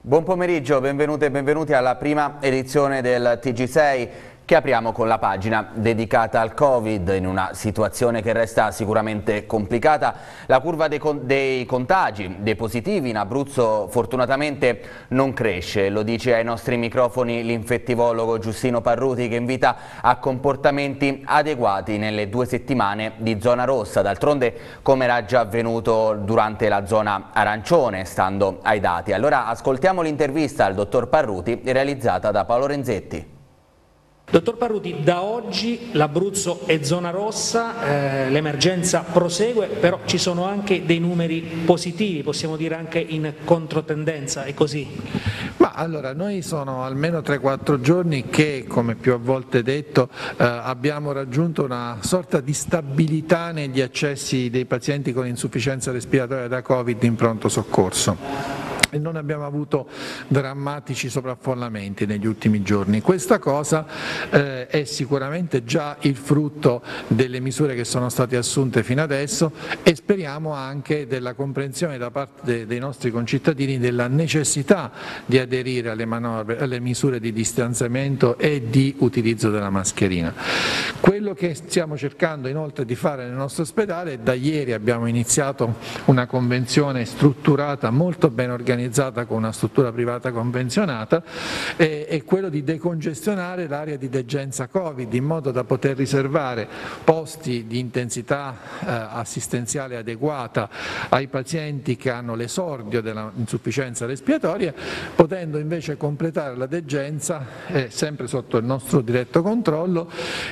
Buon pomeriggio, benvenute e benvenuti alla prima edizione del TG6 che apriamo con la pagina dedicata al Covid. In una situazione che resta sicuramente complicata, la curva dei contagi, dei positivi in Abruzzo fortunatamente non cresce. Lo dice ai nostri microfoni l'infettivologo Giustino Parruti, che invita a comportamenti adeguati nelle 2 settimane di zona rossa. D'altronde, come era già avvenuto durante la zona arancione, stando ai dati. Allora ascoltiamo l'intervista al dottor Parruti realizzata da Paolo Renzetti. Dottor Parruti, da oggi l'Abruzzo è zona rossa, l'emergenza prosegue, però ci sono anche dei numeri positivi, possiamo dire anche in controtendenza, è così? Ma allora, noi sono almeno 3-4 giorni che, come più volte detto, abbiamo raggiunto una sorta di stabilità negli accessi dei pazienti con insufficienza respiratoria da Covid in pronto soccorso. E non abbiamo avuto drammatici sovraffollamenti negli ultimi giorni. Questa cosa è sicuramente già il frutto delle misure che sono state assunte fino adesso e speriamo anche della comprensione da parte dei nostri concittadini della necessità di aderire alle misure di distanziamento e di utilizzo della mascherina. Quello che stiamo cercando inoltre di fare nel nostro ospedale, da ieri abbiamo iniziato una convenzione strutturata, molto ben organizzata con una struttura privata convenzionata, è quello di decongestionare l'area di degenza Covid in modo da poter riservare posti di intensità assistenziale adeguata ai pazienti che hanno l'esordio dell'insufficienza respiratoria, potendo invece completare la degenza, sempre sotto il nostro diretto controllo,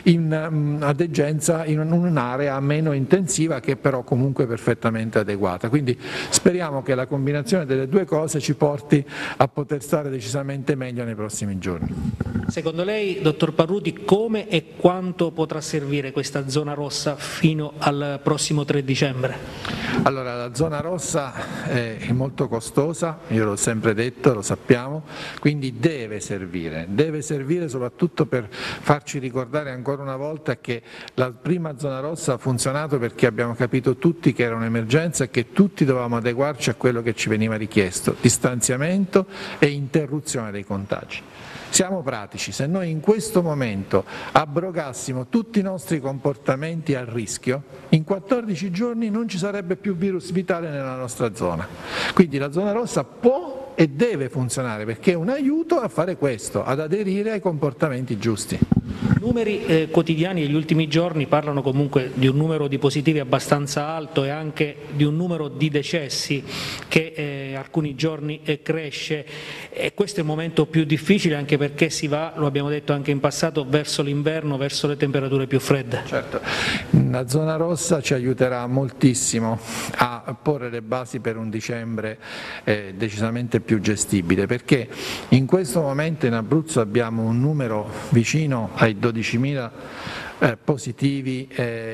a degenza in un'area meno intensiva che però comunque perfettamente adeguata. Quindi speriamo che la combinazione delle due cose ci porti a poter stare decisamente meglio nei prossimi giorni. Secondo lei, dottor Parruti, come e quanto potrà servire questa zona rossa fino al prossimo 3 dicembre? Allora, la zona rossa è molto costosa, io l'ho sempre detto, lo sappiamo, quindi deve servire soprattutto per farci ricordare ancora una volta che la prima zona rossa ha funzionato perché abbiamo capito tutti che era un'emergenza e che tutti dovevamo adeguarci a quello che ci veniva richiesto, distanziamento e interruzione dei contagi. Siamo pratici, se noi in questo momento abrogassimo tutti i nostri comportamenti a rischio, in 14 giorni non ci sarebbe più virus vitale nella nostra zona. Quindi la zona rossa può e deve funzionare perché è un aiuto a fare questo, ad aderire ai comportamenti giusti. I numeri quotidiani degli ultimi giorni parlano comunque di un numero di positivi abbastanza alto e anche di un numero di decessi che alcuni giorni cresce, e questo è il momento più difficile anche perché si va, lo abbiamo detto anche in passato, verso l'inverno, verso le temperature più fredde. Certo, la zona rossa ci aiuterà moltissimo a porre le basi per un dicembre decisamente più gestibile, perché in questo momento in Abruzzo abbiamo un numero vicino ai 12.000 positivi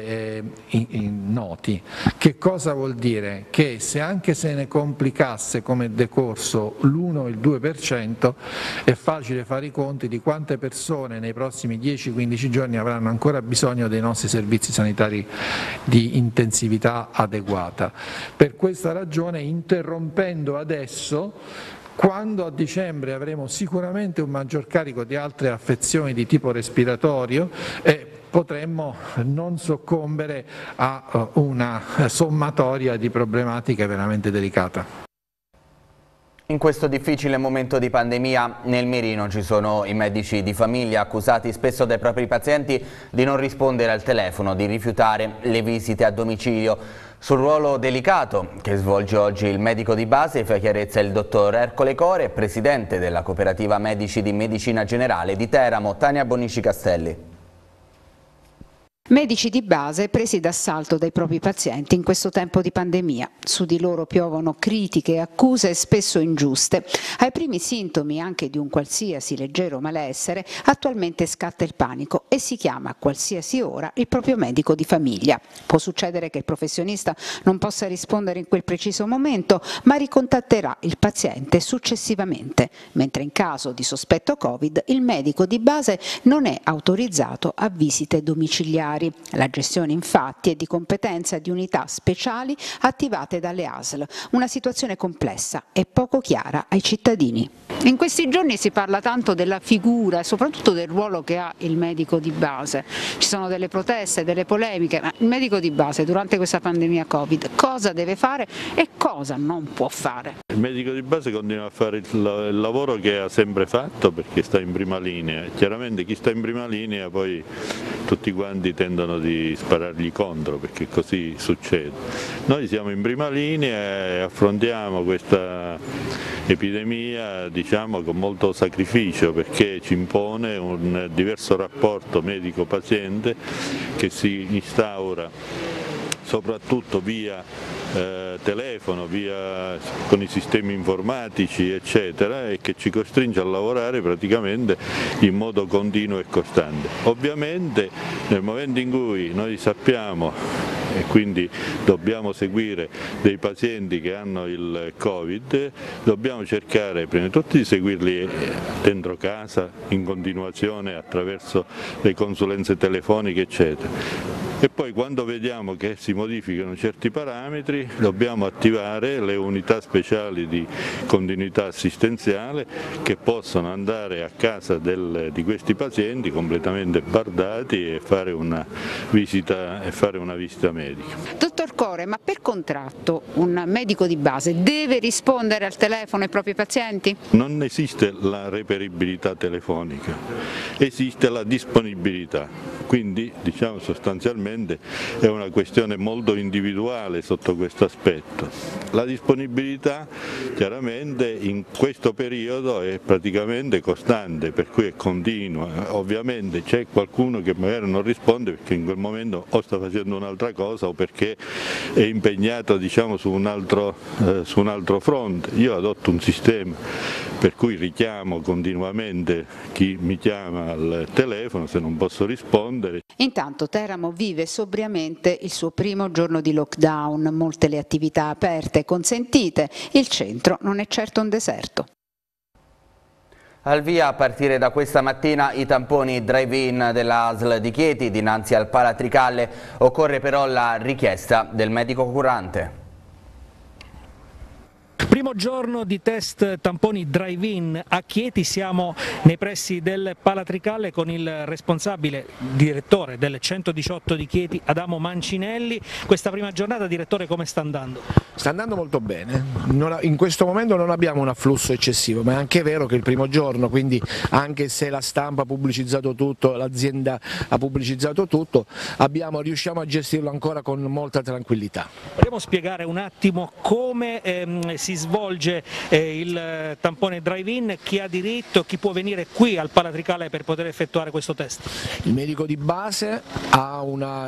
noti. Che cosa vuol dire? Che se anche se ne complicasse come decorso l'1 o il 2%, è facile fare i conti di quante persone nei prossimi 10-15 giorni avranno ancora bisogno dei nostri servizi sanitari di intensività adeguata. Per questa ragione, interrompendo adesso, quando a dicembre avremo sicuramente un maggior carico di altre affezioni di tipo respiratorio, potremmo non soccombere a una sommatoria di problematiche veramente delicata. In questo difficile momento di pandemia nel mirino ci sono i medici di famiglia accusati spesso dai propri pazienti di non rispondere al telefono, di rifiutare le visite a domicilio. Sul ruolo delicato che svolge oggi il medico di base fa chiarezza il dottor Ercole Core, presidente della cooperativa medici di medicina generale di Teramo, Tania Bonici Castelli. Medici di base presi d'assalto dai propri pazienti in questo tempo di pandemia. Su di loro piovono critiche e accuse spesso ingiuste. Ai primi sintomi anche di un qualsiasi leggero malessere, attualmente scatta il panico e si chiama a qualsiasi ora il proprio medico di famiglia. Può succedere che il professionista non possa rispondere in quel preciso momento, ma ricontatterà il paziente successivamente, mentre in caso di sospetto Covid il medico di base non è autorizzato a visite domiciliari. sanitari. La gestione infatti è di competenza di unità speciali attivate dalle ASL, una situazione complessa e poco chiara ai cittadini. In questi giorni si parla tanto della figura e soprattutto del ruolo che ha il medico di base. Ci sono delle proteste, delle polemiche, ma il medico di base durante questa pandemia Covid cosa deve fare e cosa non può fare? Il medico di base continua a fare il lavoro che ha sempre fatto perché sta in prima linea. Chiaramente chi sta in prima linea poi tutti quanti tendono di sparargli contro perché così succede. Noi siamo in prima linea e affrontiamo questa epidemia con molto sacrificio perché ci impone un diverso rapporto medico-paziente che si instaura soprattutto via telefono, con i sistemi informatici eccetera, e che ci costringe a lavorare praticamente in modo continuo e costante. Ovviamente nel momento in cui noi sappiamo e quindi dobbiamo seguire dei pazienti che hanno il Covid, dobbiamo cercare prima di tutto di seguirli dentro casa in continuazione attraverso le consulenze telefoniche eccetera. E poi quando vediamo che si modificano certi parametri dobbiamo attivare le unità speciali di continuità assistenziale che possono andare a casa di questi pazienti completamente bardati e fare una visita medica. Dottor Core, ma per contratto un medico di base deve rispondere al telefono ai propri pazienti? Non esiste la reperibilità telefonica, esiste la disponibilità, quindi sostanzialmente è una questione molto individuale sotto questo aspetto. La disponibilità chiaramente in questo periodo è praticamente costante, per cui è continua. Ovviamente c'è qualcuno che magari non risponde perché in quel momento o sta facendo un'altra cosa o perché è impegnato su un altro fronte. Io adotto un sistema per cui richiamo continuamente chi mi chiama al telefono se non posso rispondere. Intanto Teramo vive sobriamente il suo primo giorno di lockdown, molte le attività aperte e consentite, il centro non è certo un deserto. Al via a partire da questa mattina i tamponi drive-in della ASL di Chieti dinanzi al Palatricalle, occorre però la richiesta del medico curante. Primo giorno di test tamponi drive-in a Chieti, siamo nei pressi del Palatricalle con il responsabile direttore del 118 di Chieti, Adamo Mancinelli. Questa prima giornata, direttore, come sta andando? Sta andando molto bene, in questo momento non abbiamo un afflusso eccessivo, ma è anche vero che il primo giorno, quindi anche se la stampa ha pubblicizzato tutto, l'azienda ha pubblicizzato tutto, riusciamo a gestirlo ancora con molta tranquillità. Vogliamo spiegare un attimo come si svolge il tampone drive-in, chi ha diritto, chi può venire qui al Palatricalle per poter effettuare questo test? Il medico di base ha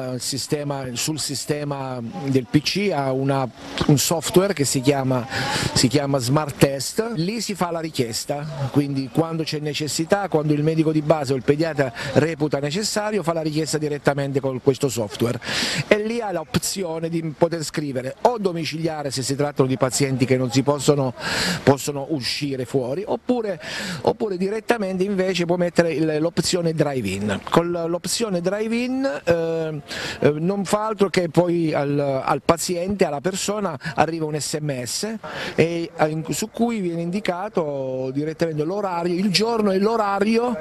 sul sistema del PC ha un software che si chiama Smart Test, lì si fa la richiesta, quindi quando c'è necessità, quando il medico di base o il pediatra reputa necessario fa la richiesta direttamente con questo software e lì ha l'opzione di poter scrivere o domiciliare se si trattano di pazienti che non si possono uscire fuori, oppure direttamente invece può mettere l'opzione drive-in. Con l'opzione drive-in non fa altro che poi al paziente, alla persona arriva un SMS su cui viene indicato direttamente l'orario, il giorno e l'orario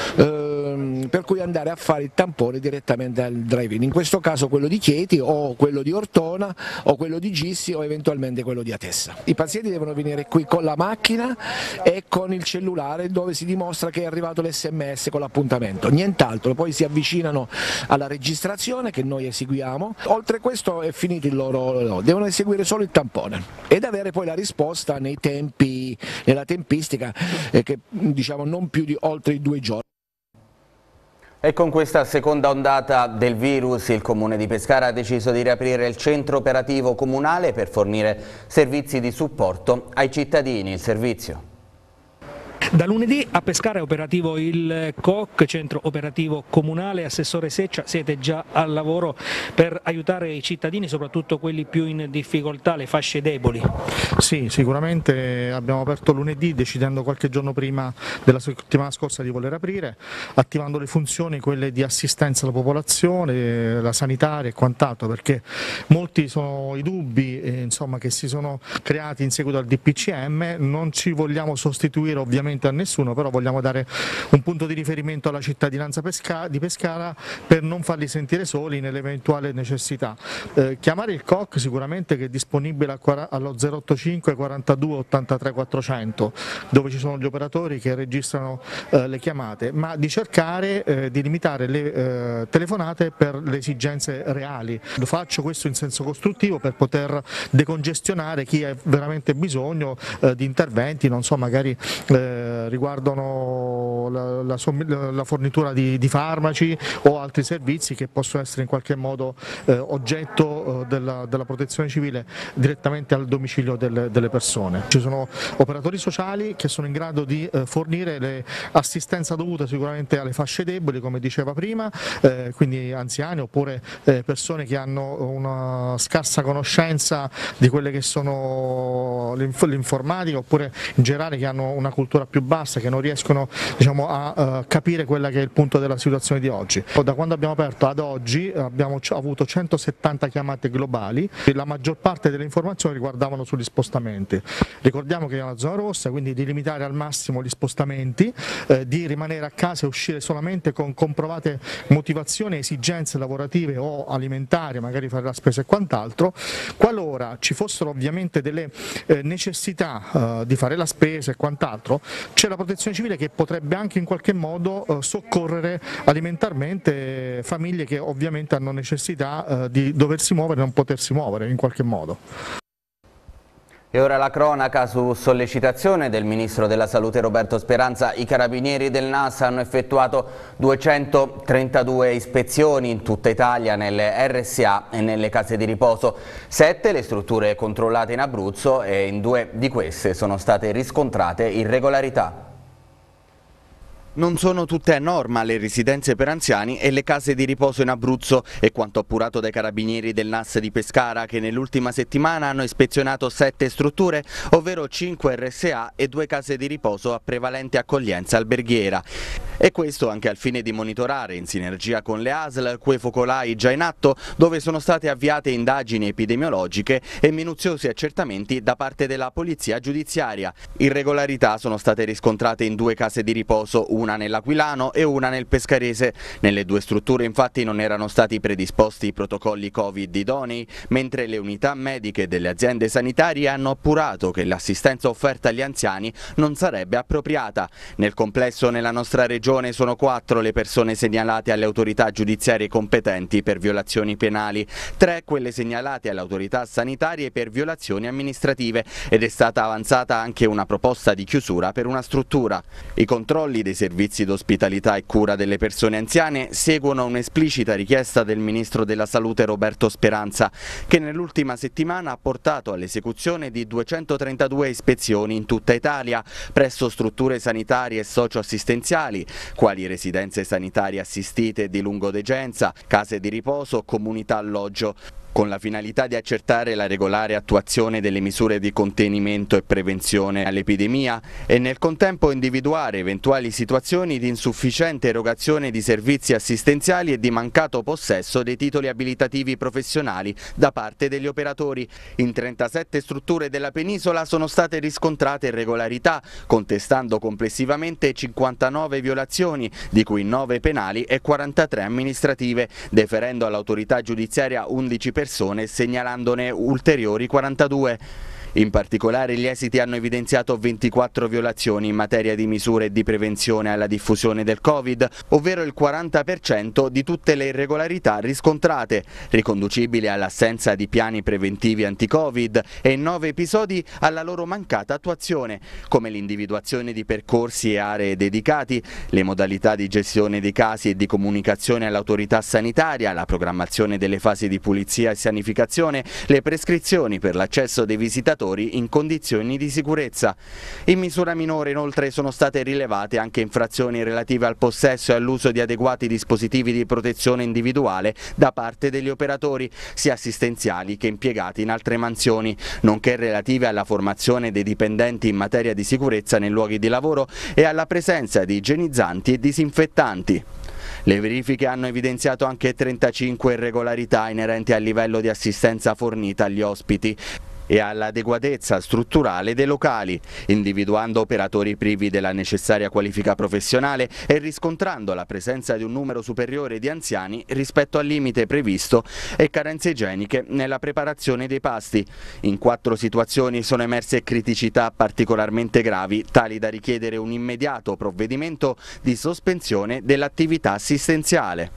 per cui andare a fare il tampone direttamente al drive-in, in questo caso quello di Chieti o quello di Ortona o quello di Gissi o eventualmente quello di Atessa. I pazienti devono venire qui con la macchina e con il cellulare dove si dimostra che è arrivato l'SMS con l'appuntamento, nient'altro, poi si avvicinano alla registrazione che noi eseguiamo, oltre a questo è finito il loro, devono eseguire solo il tampone ed avere poi la risposta nei tempi, nella tempistica che non più di oltre i 2 giorni. E con questa seconda ondata del virus il Comune di Pescara ha deciso di riaprire il centro operativo comunale per fornire servizi di supporto ai cittadini. Il servizio Da lunedì a Pescara è operativo il COC, centro operativo comunale. Assessore Seccia, siete già al lavoro per aiutare i cittadini, soprattutto quelli più in difficoltà, le fasce deboli? Sì, sicuramente abbiamo aperto lunedì decidendo qualche giorno prima della settimana scorsa di voler aprire, attivando le funzioni, quelle di assistenza alla popolazione, la sanitaria e quant'altro, perché molti sono i dubbi insomma, che si sono creati in seguito al DPCM. Non ci vogliamo sostituire ovviamente a nessuno, però vogliamo dare un punto di riferimento alla cittadinanza di Pescara per non farli sentire soli nell'eventuale necessità. Chiamare il COC sicuramente, che è disponibile allo 085 42 83 400, dove ci sono gli operatori che registrano le chiamate, ma di cercare di limitare le telefonate per le esigenze reali. Faccio questo in senso costruttivo per poter decongestionare chi ha veramente bisogno di interventi, non so, magari riguardano la fornitura di farmaci o altri servizi che possono essere in qualche modo oggetto della protezione civile direttamente al domicilio delle persone. Ci sono operatori sociali che sono in grado di fornire l'assistenza dovuta sicuramente alle fasce deboli, come diceva prima, quindi anziani oppure persone che hanno una scarsa conoscenza di quelle che sono l'informatica, oppure in generale che hanno una cultura più bassa, che non riescono, diciamo, a capire quella che è il punto della situazione di oggi. Da quando abbiamo aperto ad oggi abbiamo avuto 170 chiamate globali, la maggior parte delle informazioni riguardavano sugli spostamenti. Ricordiamo che è una zona rossa, quindi di limitare al massimo gli spostamenti, di rimanere a casa e uscire solamente con comprovate motivazioni e esigenze lavorative o alimentari, magari fare la spesa e quant'altro. Qualora ci fossero ovviamente delle necessità di fare la spesa e quant'altro, c'è la protezione civile che potrebbe anche in qualche modo soccorrere alimentarmente famiglie che ovviamente hanno necessità di doversi muovere e non potersi muovere in qualche modo. E ora la cronaca. Su sollecitazione del Ministro della Salute Roberto Speranza, i carabinieri del NAS hanno effettuato 232 ispezioni in tutta Italia nelle RSA e nelle case di riposo. 7 le strutture controllate in Abruzzo, e in 2 di queste sono state riscontrate irregolarità. Non sono tutte a norma le residenze per anziani e le case di riposo in Abruzzo, è quanto appurato dai carabinieri del NAS di Pescara, che nell'ultima settimana hanno ispezionato 7 strutture, ovvero 5 RSA e 2 case di riposo a prevalente accoglienza alberghiera. E questo anche al fine di monitorare, in sinergia con le ASL, quei focolai già in atto, dove sono state avviate indagini epidemiologiche e minuziosi accertamenti da parte della polizia giudiziaria. Irregolarità sono state riscontrate in 2 case di riposo, una nell'Aquilano e una nel Pescarese. Nelle 2 strutture infatti non erano stati predisposti i protocolli Covid idonei, mentre le unità mediche delle aziende sanitarie hanno appurato che l'assistenza offerta agli anziani non sarebbe appropriata. Nel complesso nella nostra regione sono 4 le persone segnalate alle autorità giudiziarie competenti per violazioni penali, 3 quelle segnalate alle autorità sanitarie per violazioni amministrative, ed è stata avanzata anche una proposta di chiusura per una struttura. I controlli dei servizi d'ospitalità e cura delle persone anziane seguono un'esplicita richiesta del Ministro della Salute Roberto Speranza, che nell'ultima settimana ha portato all'esecuzione di 232 ispezioni in tutta Italia, presso strutture sanitarie e socioassistenziali, quali residenze sanitarie assistite di lungodegenza, case di riposo, comunità alloggio, con la finalità di accertare la regolare attuazione delle misure di contenimento e prevenzione all'epidemia e nel contempo individuare eventuali situazioni di insufficiente erogazione di servizi assistenziali e di mancato possesso dei titoli abilitativi professionali da parte degli operatori. In 37 strutture della penisola sono state riscontrate irregolarità, contestando complessivamente 59 violazioni, di cui 9 penali e 43 amministrative, deferendo all'autorità giudiziaria 11 persone, segnalandone ulteriori 42. In particolare gli esiti hanno evidenziato 24 violazioni in materia di misure di prevenzione alla diffusione del Covid, ovvero il 40% di tutte le irregolarità riscontrate, riconducibili all'assenza di piani preventivi anti-Covid, e in 9 episodi alla loro mancata attuazione, come l'individuazione di percorsi e aree dedicati, le modalità di gestione dei casi e di comunicazione all'autorità sanitaria, la programmazione delle fasi di pulizia e sanificazione, le prescrizioni per l'accesso dei visitatori operatori in condizioni di sicurezza. In misura minore inoltre sono state rilevate anche infrazioni relative al possesso e all'uso di adeguati dispositivi di protezione individuale da parte degli operatori, sia assistenziali che impiegati in altre mansioni, nonché relative alla formazione dei dipendenti in materia di sicurezza nei luoghi di lavoro e alla presenza di igienizzanti e disinfettanti. Le verifiche hanno evidenziato anche 35 irregolarità inerenti al livello di assistenza fornita agli ospiti e all'adeguatezza strutturale dei locali, individuando operatori privi della necessaria qualifica professionale e riscontrando la presenza di un numero superiore di anziani rispetto al limite previsto e carenze igieniche nella preparazione dei pasti. In 4 situazioni sono emerse criticità particolarmente gravi, tali da richiedere un immediato provvedimento di sospensione dell'attività assistenziale.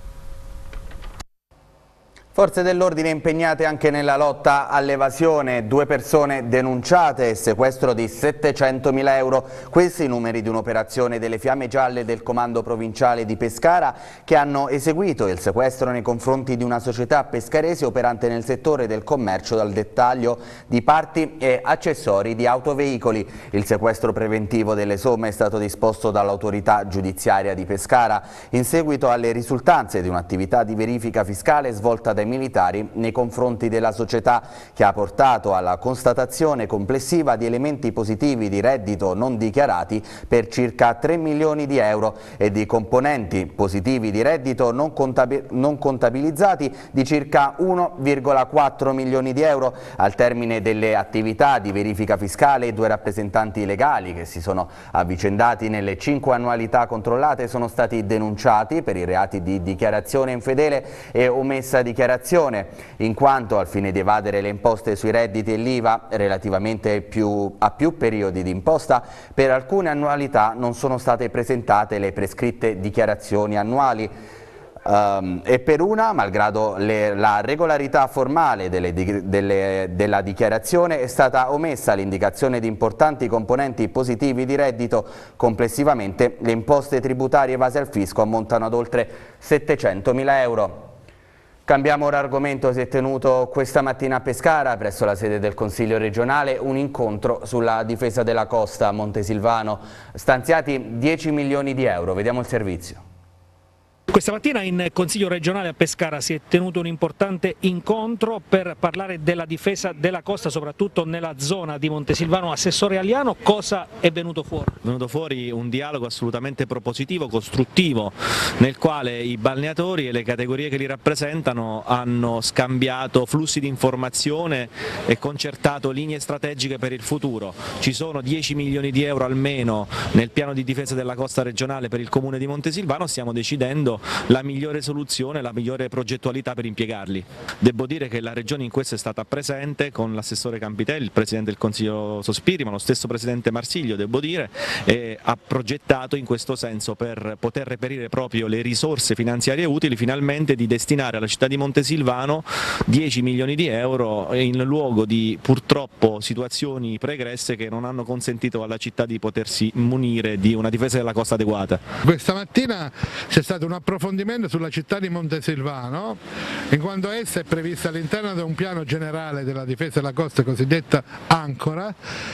Forze dell'ordine impegnate anche nella lotta all'evasione, 2 persone denunciate e sequestro di 700.000 euro. Questi i numeri di un'operazione delle Fiamme Gialle del Comando Provinciale di Pescara che hanno eseguito il sequestro nei confronti di una società pescarese operante nel settore del commercio al dettaglio di parti e accessori di autoveicoli. Il sequestro preventivo delle somme è stato disposto dall'autorità giudiziaria di Pescara in seguito alle risultanze di un'attività di verifica fiscale svolta dai militari nei confronti della società, che ha portato alla constatazione complessiva di elementi positivi di reddito non dichiarati per circa 3 milioni di euro e di componenti positivi di reddito non contabilizzati di circa 1,4 milioni di euro. Al termine delle attività di verifica fiscale, i 2 rappresentanti legali che si sono avvicendati nelle 5 annualità controllate sono stati denunciati per i reati di dichiarazione infedele e omessa dichiarazione, in quanto al fine di evadere le imposte sui redditi e l'IVA relativamente a più periodi di imposta, per alcune annualità non sono state presentate le prescritte dichiarazioni annuali e per una, malgrado la regolarità formale della dichiarazione, è stata omessa l'indicazione di importanti componenti positivi di reddito. Complessivamente le imposte tributarie evase al fisco ammontano ad oltre 700.000 euro. Cambiamo ora argomento. Si è tenuto questa mattina a Pescara, presso la sede del Consiglio regionale, un incontro sulla difesa della costa a Montesilvano. Stanziati 10 milioni di euro. Vediamo il servizio. Questa mattina in Consiglio regionale a Pescara si è tenuto un importante incontro per parlare della difesa della costa, soprattutto nella zona di Montesilvano. Assessore Aliano, cosa è venuto fuori? È venuto fuori un dialogo assolutamente propositivo, costruttivo, nel quale i balneatori e le categorie che li rappresentano hanno scambiato flussi di informazione e concertato linee strategiche per il futuro. Ci sono 10 milioni di euro almeno nel piano di difesa della costa regionale per il comune di Montesilvano, stiamo decidendo la migliore soluzione, la migliore progettualità per impiegarli. Devo dire che la Regione in questo è stata presente con l'assessore Campitelli, il Presidente del Consiglio Sospiri, ma lo stesso Presidente Marsiglio, devo dire, e ha progettato in questo senso per poter reperire proprio le risorse finanziarie utili finalmente di destinare alla città di Montesilvano 10 milioni di euro in luogo di purtroppo situazioni pregresse che non hanno consentito alla città di potersi munire di una difesa della costa adeguata. Questa mattina c'è stato un approfondimento sulla città di Montesilvano, in quanto essa è prevista all'interno di un piano generale della difesa della costa cosiddetta Ancora,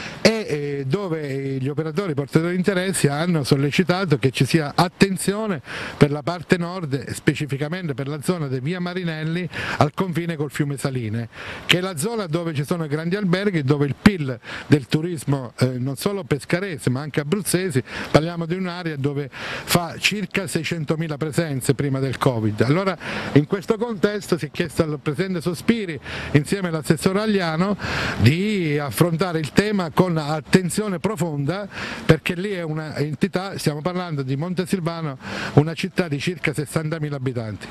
e dove gli operatori portatori di interessi hanno sollecitato che ci sia attenzione per la parte nord, specificamente per la zona di via Marinelli al confine col fiume Saline, che è la zona dove ci sono grandi alberghi, dove il PIL del turismo non solo pescarese ma anche abruzzesi, parliamo di un'area dove fa circa 600.000 presenze prima del Covid. Allora in questo contesto si è chiesto al Presidente Sospiri insieme all'assessore Agliano di affrontare il tema con attenzione profonda, perché lì è una entità, stiamo parlando di Montesilvano, una città di circa 60.000 abitanti.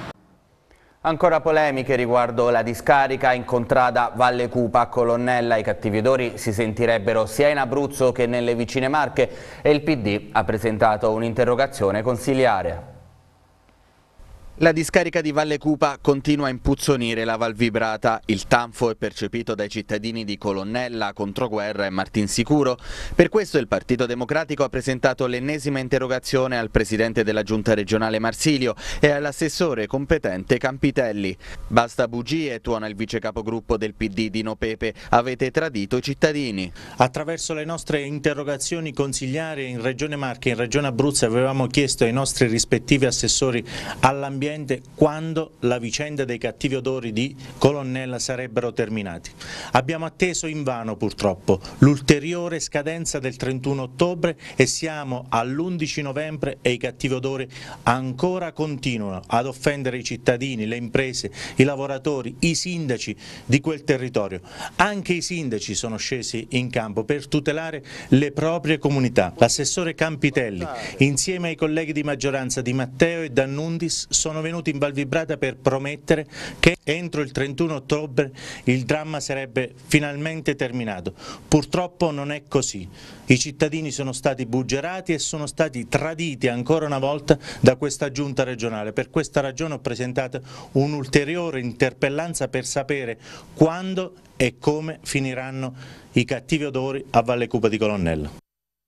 Ancora polemiche riguardo la discarica in contrada Valle Cupa a Colonnella. I cattivi odori si sentirebbero sia in Abruzzo che nelle vicine Marche e il PD ha presentato un'interrogazione consiliare. La discarica di Valle Cupa continua a impuzzonire la Val Vibrata. Il tanfo è percepito dai cittadini di Colonnella, Controguerra e Martinsicuro. Per questo il Partito Democratico ha presentato l'ennesima interrogazione al presidente della Giunta regionale Marsilio e all'assessore competente Campitelli. Basta bugie, tuona il vice capogruppo del PD Dino Pepe. Avete tradito i cittadini. Attraverso le nostre interrogazioni consigliari in Regione Marche e in Regione Abruzzo avevamo chiesto ai nostri rispettivi assessori all'ambiente quando la vicenda dei cattivi odori di Colonnella sarebbero terminati. Abbiamo atteso invano purtroppo l'ulteriore scadenza del 31 ottobre e siamo all'11 novembre e i cattivi odori ancora continuano ad offendere i cittadini, le imprese, i lavoratori, i sindaci di quel territorio. Anche i sindaci sono scesi in campo per tutelare le proprie comunità. L'assessore Campitelli insieme ai colleghi di maggioranza Di Matteo e D'Annunzis sono venuti in Val Vibrata per promettere che entro il 31 ottobre il dramma sarebbe finalmente terminato. Purtroppo non è così. I cittadini sono stati buggerati e sono stati traditi ancora una volta da questa giunta regionale. Per questa ragione ho presentato un'ulteriore interpellanza per sapere quando e come finiranno i cattivi odori a Valle Cupa di Colonnella.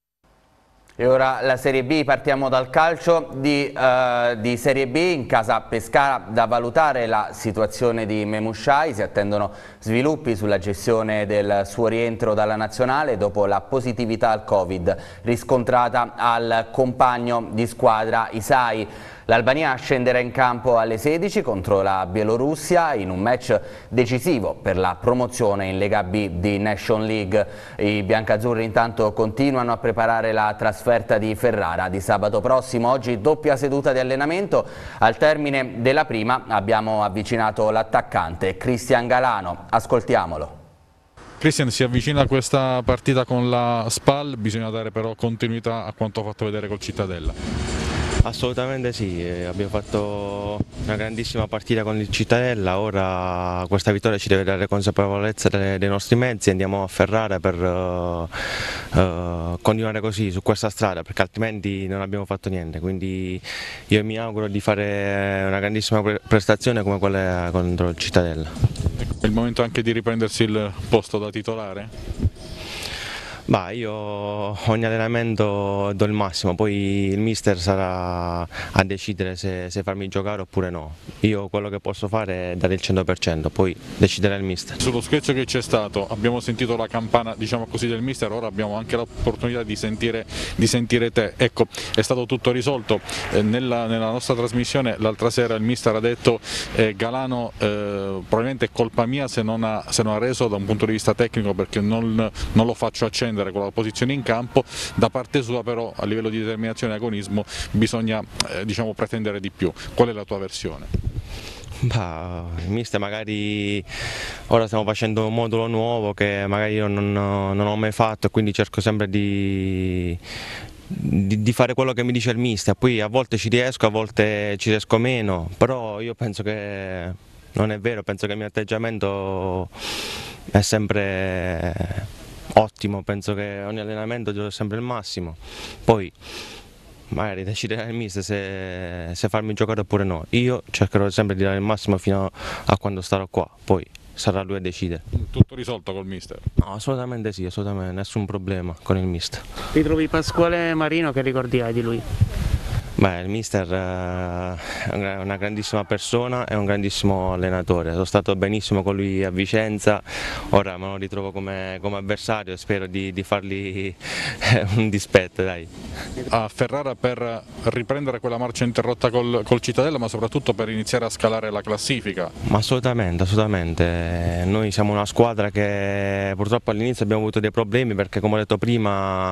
E ora la Serie B, partiamo dal calcio di Serie B. In casa Pescara da valutare la situazione di Memushai, si attendono sviluppi sulla gestione del suo rientro dalla nazionale dopo la positività al Covid riscontrata al compagno di squadra Isai. L'Albania scenderà in campo alle 16 contro la Bielorussia in un match decisivo per la promozione in Lega B di Nation League. I biancazzurri intanto continuano a preparare la trasferta di Ferrara di sabato prossimo. Oggi doppia seduta di allenamento. Al termine della prima abbiamo avvicinato l'attaccante Cristian Galano. Ascoltiamolo. Cristian si avvicina a questa partita con la SPAL, bisogna dare però continuità a quanto ha fatto vedere col Cittadella. Assolutamente sì, abbiamo fatto una grandissima partita con il Cittadella, ora questa vittoria ci deve dare consapevolezza dei nostri mezzi, andiamo a Ferrara per continuare così su questa strada, perché altrimenti non abbiamo fatto niente, quindi io mi auguro di fare una grandissima prestazione come quella contro il Cittadella. È il momento anche di riprendersi il posto da titolare? Bah, io ogni allenamento do il massimo, poi il mister sarà a decidere se farmi giocare oppure no. Io quello che posso fare è dare il 100%, poi deciderà il mister. Sullo sketch che c'è stato abbiamo sentito la campana, diciamo così, del mister, ora abbiamo anche l'opportunità di sentire te. Ecco, è stato tutto risolto. Nella nostra trasmissione l'altra sera il mister ha detto Galano probabilmente è colpa mia se non ha reso da un punto di vista tecnico, perché non lo faccio accendere con la posizione in campo. Da parte sua però a livello di determinazione e agonismo bisogna diciamo pretendere di più. Qual è la tua versione? Il mister magari ora stiamo facendo un modulo nuovo che magari io non ho mai fatto, quindi cerco sempre di fare quello che mi dice il mister, poi a volte ci riesco, a volte ci riesco meno, però io penso che non è vero, penso che il mio atteggiamento è sempre ottimo, penso che ogni allenamento do sempre il massimo, poi magari deciderà il mister se farmi giocare oppure no. Io cercherò sempre di dare il massimo fino a quando starò qua, poi sarà lui a decidere. Tutto risolto col mister? No, assolutamente sì, assolutamente, nessun problema con il mister. Ritrovi Pasquale Marino, che ricordi hai di lui? Il mister è una grandissima persona e un grandissimo allenatore, sono stato benissimo con lui a Vicenza, ora me lo ritrovo come avversario e spero di fargli un dispetto. Dai. A Ferrara per riprendere quella marcia interrotta col Cittadella, ma soprattutto per iniziare a scalare la classifica? Ma assolutamente, assolutamente, noi siamo una squadra che purtroppo all'inizio abbiamo avuto dei problemi perché, come ho detto prima,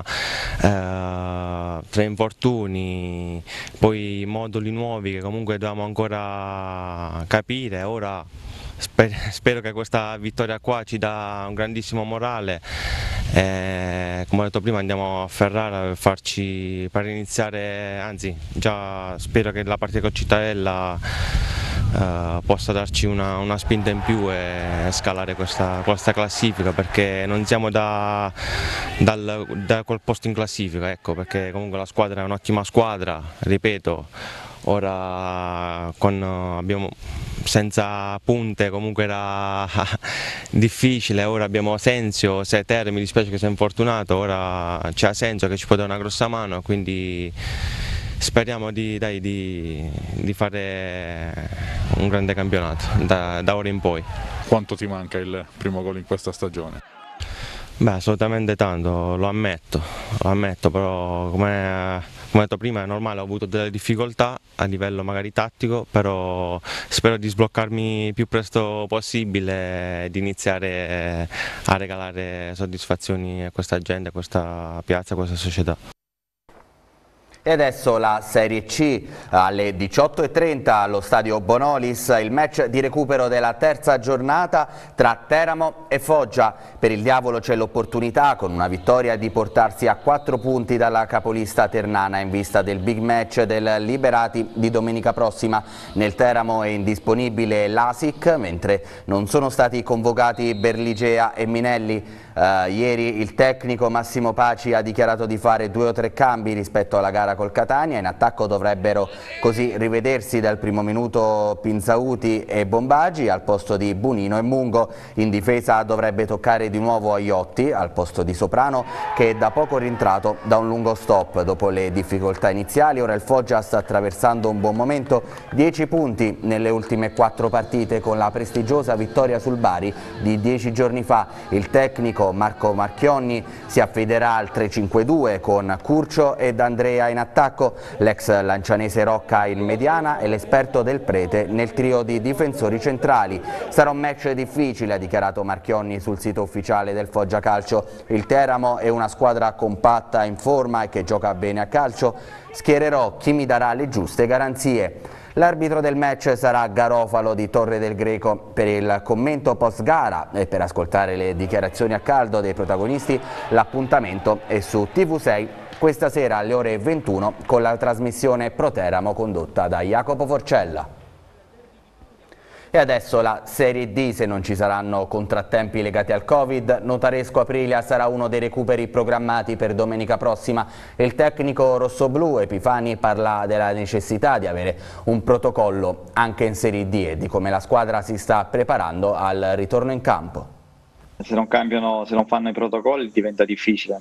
3 infortuni, poi moduli nuovi che comunque dobbiamo ancora capire. Ora spero che questa vittoria qua ci dà un grandissimo morale, come ho detto prima andiamo a Ferrara per iniziare, anzi già spero che la partita con Cittadella possa darci una spinta in più e scalare questa classifica, perché non siamo da quel posto in classifica, ecco, perché comunque la squadra è un'ottima squadra, ripeto, ora abbiamo senza punte comunque era difficile, ora abbiamo Sensio, Seter, mi dispiace che sia infortunato, ora c'è Sensio che ci può dare una grossa mano, quindi speriamo di fare un grande campionato da ora in poi. Quanto ti manca il primo gol in questa stagione? Beh, assolutamente tanto, lo ammetto, però come ho detto prima è normale, ho avuto delle difficoltà a livello magari tattico, però spero di sbloccarmi più presto possibile e di iniziare a regalare soddisfazioni a questa gente, a questa piazza, a questa società. E adesso la Serie C alle 18:30 allo stadio Bonolis, il match di recupero della terza giornata tra Teramo e Foggia. Per il Diavolo c'è l'opportunità con una vittoria di portarsi a 4 punti dalla capolista ternana in vista del big match del Liberati di domenica prossima. Nel Teramo è indisponibile l'Asic, mentre non sono stati convocati Berligea e Minelli. Ieri il tecnico Massimo Paci ha dichiarato di fare 2 o 3 cambi rispetto alla gara col Catania. In attacco dovrebbero così rivedersi dal primo minuto Pinzauti e Bombagi al posto di Bunino e Mungo. In difesa dovrebbe toccare di nuovo Aiotti al posto di Soprano, che è da poco rientrato da un lungo stop dopo le difficoltà iniziali. Ora il Foggia sta attraversando un buon momento, 10 punti nelle ultime 4 partite con la prestigiosa vittoria sul Bari di 10 giorni fa. Il tecnico Marco Marchionni si affiderà al 3-5-2 con Curcio ed Andrea in attacco, l'ex lancianese Rocca in mediana e l'esperto Del Prete nel trio di difensori centrali. Sarà un match difficile, ha dichiarato Marchionni sul sito ufficiale del Foggia Calcio. Il Teramo è una squadra compatta, in forma e che gioca bene a calcio. Schiererò chi mi darà le giuste garanzie. L'arbitro del match sarà Garofalo di Torre del Greco. Per il commento post gara e per ascoltare le dichiarazioni a caldo dei protagonisti, l'appuntamento è su TV6 questa sera alle ore 21 con la trasmissione Pro Teramo condotta da Jacopo Forcella. E adesso la Serie D, se non ci saranno contrattempi legati al Covid. Notaresco Aprilia sarà uno dei recuperi programmati per domenica prossima. Il tecnico rossoblù Epifani parla della necessità di avere un protocollo anche in Serie D e di come la squadra si sta preparando al ritorno in campo. Se non fanno i protocolli diventa difficile,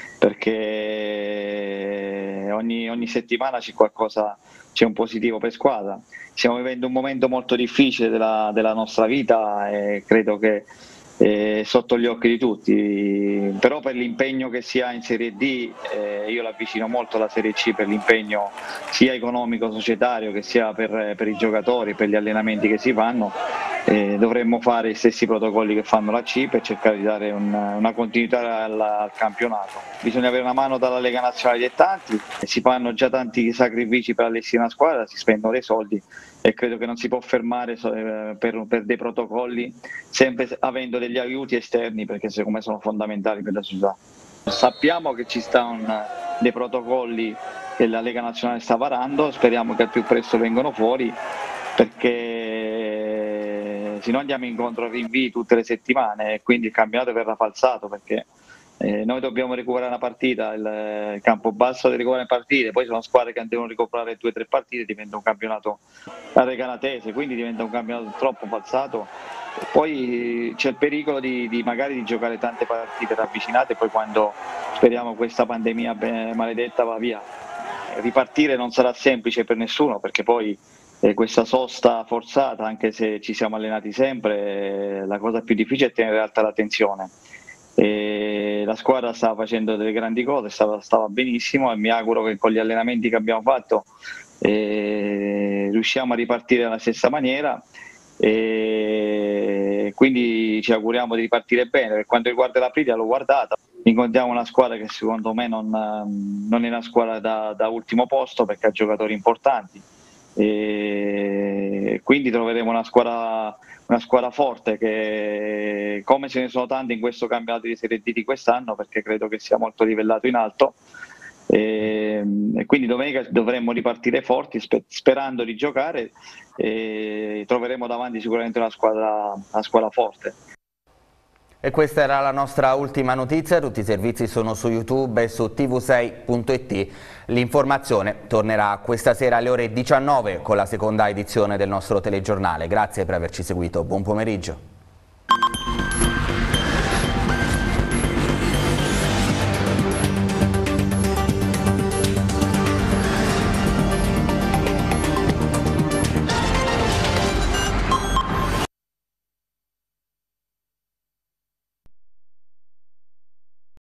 perché ogni settimana c'è un positivo per squadra. Stiamo vivendo un momento molto difficile della nostra vita e credo che sotto gli occhi di tutti, però per l'impegno che si ha in Serie D io l'avvicino molto alla Serie C per l'impegno sia economico societario che sia per i giocatori, per gli allenamenti che si fanno. Dovremmo fare gli stessi protocolli che fanno la C per cercare di dare una continuità al campionato. Bisogna avere una mano dalla Lega Nazionale Dilettanti, si fanno già tanti sacrifici per allestire una squadra, si spendono dei soldi e credo che non si può fermare per dei protocolli, sempre avendo degli aiuti esterni, perché secondo me sono fondamentali per la società. Sappiamo che ci stanno dei protocolli che la Lega Nazionale sta varando, speriamo che al più presto vengano fuori, perché se no andiamo incontro a rinvii tutte le settimane e quindi il campionato verrà falsato, perché noi dobbiamo recuperare una partita, il Campobasso deve recuperare partite, poi sono squadre che devono recuperare 2 o 3 partite, diventa un campionato a regalatese, quindi diventa un campionato troppo falsato. E poi c'è il pericolo magari di giocare tante partite ravvicinate e poi quando speriamo questa pandemia maledetta va via. Ripartire non sarà semplice per nessuno, perché poi questa sosta forzata, anche se ci siamo allenati sempre, la cosa più difficile è tenere alta la tensione. La squadra stava facendo delle grandi cose, stava benissimo e mi auguro che con gli allenamenti che abbiamo fatto riusciamo a ripartire nella stessa maniera e quindi ci auguriamo di ripartire bene. Per quanto riguarda l'Aprilia, l'ho guardata, incontriamo una squadra che secondo me non è una squadra da ultimo posto, perché ha giocatori importanti e quindi troveremo una squadra forte, che come ce ne sono tante in questo campionato di Serie D di quest'anno, perché credo che sia molto livellato in alto e quindi domenica dovremmo ripartire forti, sperando di giocare, e troveremo davanti sicuramente una squadra forte. E questa era la nostra ultima notizia, tutti i servizi sono su YouTube e su tv6.it. L'informazione tornerà questa sera alle ore 19 con la seconda edizione del nostro telegiornale. Grazie per averci seguito, buon pomeriggio.